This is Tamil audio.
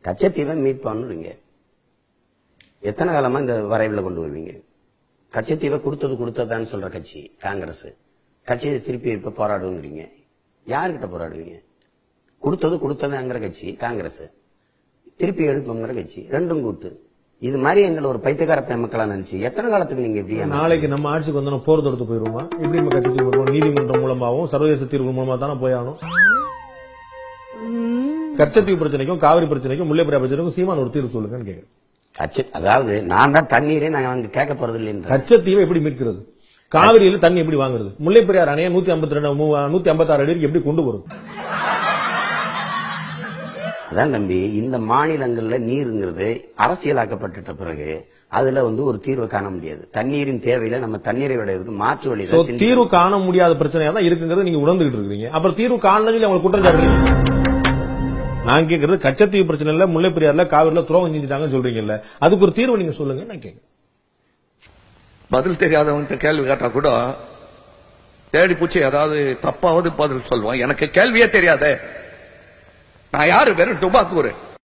கச்சத்தீவை மீட் பண்ணுவீங்க, எத்தனை காலமா இந்த வரைவில் கொண்டு வருவீங்க? கச்சத்தீவை கொடுத்ததான்னு சொல்ற கட்சி காங்கிரஸ். கட்சியை திருப்பி இப்ப போராடுவீங்க, யாருக்கிட்ட போராடுவீங்க? கொடுத்ததுங்கிற கட்சி காங்கிரஸ், திருப்பி எடுப்போங்கிற கட்சி, ரெண்டும் கூட்டு. இது மாதிரி எங்களை ஒரு பைத்தியக்கார மக்களா நினைச்சு எத்தனை காலத்துக்கு நீங்க எப்படி? நாளைக்கு நம்ம ஆட்சிக்கு வந்தோம் போர் தொடுத்து போயிருவோமா? எப்படி நம்ம கட்சி வருவோம்? நீதிமன்றம் மூலமாகவும் சர்வதேச தீர்வு மூலமா தானே போயாகணும். கச்சத்தீவு பிரச்சனைக்கும் காவிரி பிரச்சனைக்கும் முல்லை பெரியாறு பிரச்சனைக்கும் சீமான் ஒரு தீர்வு சொல்லுங்கன்னு கேட்கிறேன். அதாவது நான் தான் தண்ணீரே நாங்க கேட்க போறது இல்லை. கச்சத்தீவை எப்படி மீட்கிறது? காவிரியில தண்ணி எப்படி வாங்குறது? முல்லை பெரியாறு அணையை 156 அடி எப்படி கொண்டு வரும்? அதான் தம்பி, இந்த மாநிலங்கள்ல நீருங்கிறது அரசியலாக்கப்பட்ட பிறகு அதுல ஒரு தீர்வு காண முடியாது. தண்ணீரின் தேவையில நம்ம தண்ணீரை விட மாற்று வழி தீர்வு காண முடியாத பிரச்சனையா தான் இருக்குங்கிறது நீங்க உணர்ந்துகிட்டு இருக்கீங்க. அப்புறம் தீர்வு காணல அவங்க குற்றம் சாட்டுறீங்க. நான் கேட்கறது கச்சத்தீவு பிரச்சனை இல்ல, முல்லை பெரியாறுல காவிரில துரோகம் செஞ்சுட்டாங்கன்னு சொல்றீங்கல்ல, அதுக்கு ஒரு தீர்வு நீங்க சொல்லுங்க. நான் கேட்கிறேன். பதில் தெரியாதவன்கிட்ட கேள்வி கேட்டா கூட தேடி பூச்சி ஏதாவது தப்பாவது பதில் சொல்லுவான். எனக்கு கேள்வியே தெரியாதே, நான் யாரு? வெறும் டுபாக்கூர்.